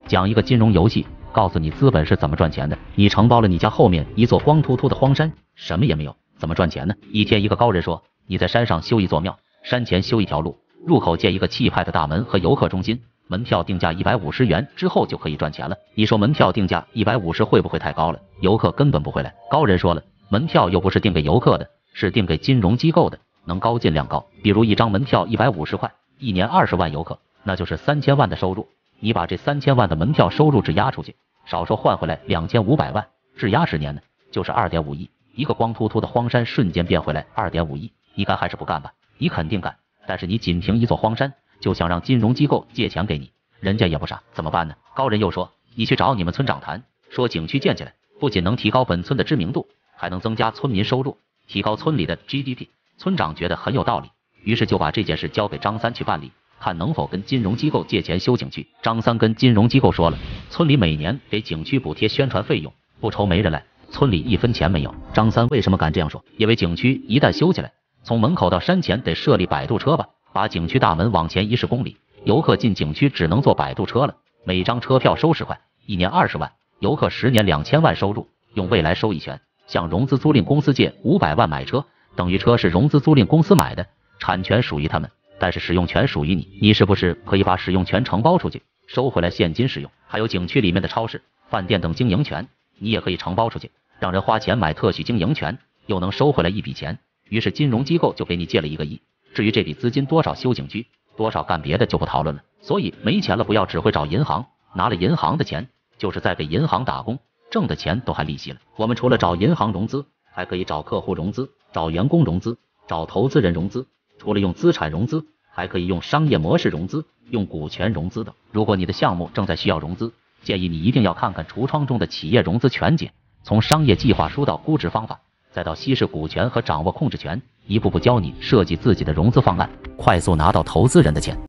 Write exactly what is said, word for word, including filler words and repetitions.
讲一个金融游戏，告诉你资本是怎么赚钱的。你承包了你家后面一座光秃秃的荒山，什么也没有，怎么赚钱呢？一天，一个高人说，你在山上修一座庙，山前修一条路，入口建一个气派的大门和游客中心，门票定价一百五十元，之后就可以赚钱了。你说门票定价一百五十会不会太高了？游客根本不会来。高人说了，门票又不是定给游客的，是定给金融机构的，能高尽量高。比如一张门票一百五十块，一年二十万游客，那就是三千万的收入。你把这三千万的门票收入质押出去，少说换回来两千五百万，质押十年呢，就是二点五亿。一个光秃秃的荒山瞬间变回来二点五亿，你干还是不干吧？你肯定干，但是你仅凭一座荒山就想让金融机构借钱给你，人家也不傻，怎么办呢？高人又说，你去找你们村长谈，说景区建起来，不仅能提高本村的知名度，还能增加村民收入，提高村里的 G D P。村长觉得很有道理，于是就把这件事交给张三去办理，看能否跟金融机构借钱修景区。张三跟金融机构说了，村里每年给景区补贴宣传费用，不愁没人来，村里一分钱没有。张三为什么敢这样说？因为景区一旦修起来，从门口到山前得设立摆渡车吧，把景区大门往前移十公里，游客进景区只能坐摆渡车了，每张车票收十块，一年二十万，游客十年两千万收入。用未来收益权向融资租赁公司借五百万买车，等于车是融资租赁公司买的，产权属于他们，但是使用权属于你。你是不是可以把使用权承包出去，收回来现金使用？还有景区里面的超市、饭店等经营权，你也可以承包出去，让人花钱买特许经营权，又能收回来一笔钱。于是金融机构就给你借了一个亿。至于这笔资金多少修景区，多少干别的就不讨论了。所以没钱了不要只会找银行，拿了银行的钱就是在给银行打工，挣的钱都还利息了。我们除了找银行融资，还可以找客户融资，找员工融资，找投资人融资。除了用资产融资，还可以用商业模式融资，用股权融资等。如果你的项目正在需要融资，建议你一定要看看橱窗中的企业融资全解，从商业计划书到估值方法，再到稀释股权和掌握控制权，一步步教你设计自己的融资方案，快速拿到投资人的钱。